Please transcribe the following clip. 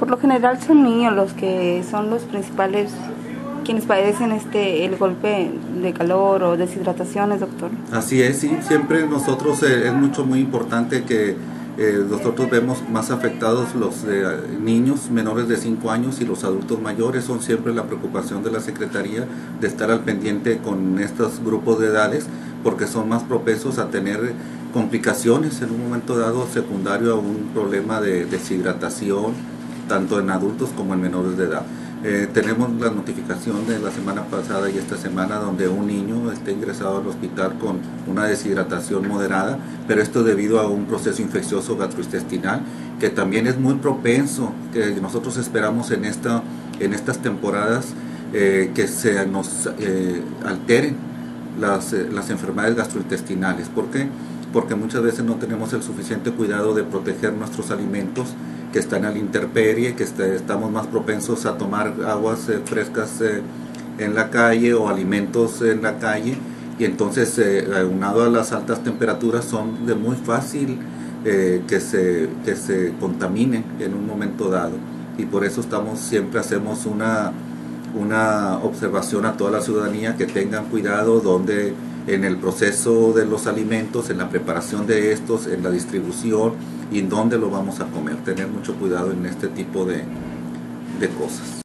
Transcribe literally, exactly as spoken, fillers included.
Por lo general son niños los que son los principales quienes padecen este el golpe de calor o deshidrataciones, doctor. Así es, sí, siempre nosotros eh, es mucho muy importante que eh, nosotros vemos más afectados los eh, niños menores de cinco años y los adultos mayores. Son siempre la preocupación de la Secretaría de estar al pendiente con estos grupos de edades, porque son más propensos a tener complicaciones en un momento dado secundario a un problema de deshidratación, tanto en adultos como en menores de edad. Eh, tenemos la notificación de la semana pasada y esta semana donde un niño está ingresado al hospital con una deshidratación moderada, pero esto debido a un proceso infeccioso gastrointestinal que también es muy propenso, que nosotros esperamos en, esta, en estas temporadas eh, que se nos eh, alteren las, eh, las enfermedades gastrointestinales. ¿Por qué? Porque muchas veces no tenemos el suficiente cuidado de proteger nuestros alimentos que están a la intemperie, que este, estamos más propensos a tomar aguas eh, frescas eh, en la calle o alimentos en la calle, y entonces eh, aunado a las altas temperaturas son de muy fácil eh, que, se, que se contaminen en un momento dado, y por eso estamos siempre hacemos una, una observación a toda la ciudadanía que tengan cuidado donde en el proceso de los alimentos, en la preparación de estos, en la distribución y en dónde lo vamos a comer. Tener mucho cuidado en este tipo de, de cosas.